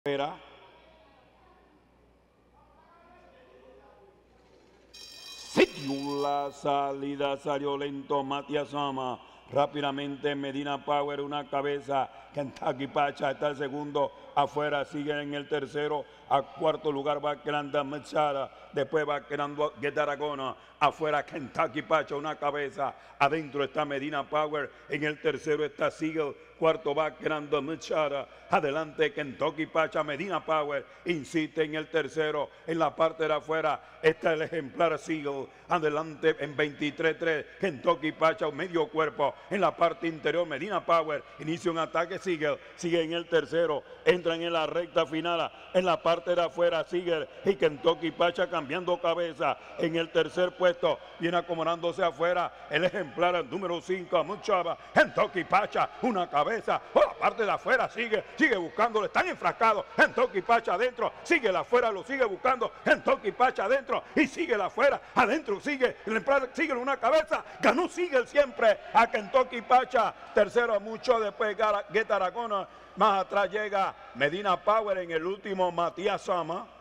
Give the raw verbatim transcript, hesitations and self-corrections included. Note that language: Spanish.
Era. Se dio la salida, salió lento Matías Sama. Rápidamente Medina Power, una cabeza. Kentucky Pacha está el segundo, afuera sigue en el tercero, a cuarto lugar va quedando Machara, después va quedando Guetaragona, afuera Kentucky Pacha, una cabeza, adentro está Medina Power, en el tercero está Siegel, cuarto va quedando Machara, adelante Kentucky Pacha, Medina Power, insiste en el tercero, en la parte de afuera está el ejemplar Siegel, adelante en veintitrés tres, Kentucky Pacha, medio cuerpo, en la parte interior Medina Power, inicia un ataque Siegel, sigue en el tercero, entran en la recta final, en la parte de afuera Siegel y Kentucky Pacha cambiando cabeza, en el tercer puesto, viene acomodándose afuera, el ejemplar número cinco, Muchaba, Kentucky Pacha, una cabeza, por la parte de afuera sigue, sigue buscándolo, están enfrascados, Kentucky Pacha adentro, sigue la afuera, lo sigue buscando, Kentucky Pacha adentro, y sigue la afuera, adentro sigue, el ejemplar sigue una cabeza, ganó Siegel siempre a Kentucky Pacha, tercero mucho después Guetaragona, más atrás llega Medina Power en el último Matías Sama.